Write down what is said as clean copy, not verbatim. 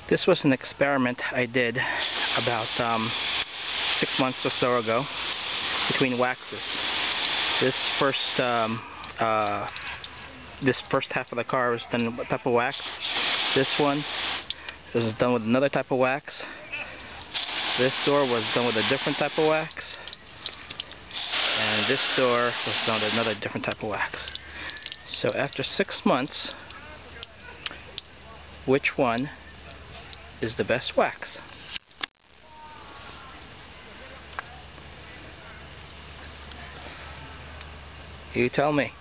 This was an experiment I did about 6 months or so ago between waxes. This first half of the car was done with a type of wax. This one was done with another type of wax. This door was done with a different type of wax. And this door was done with another different type of wax. So after 6 months, which one is the best wax? You tell me.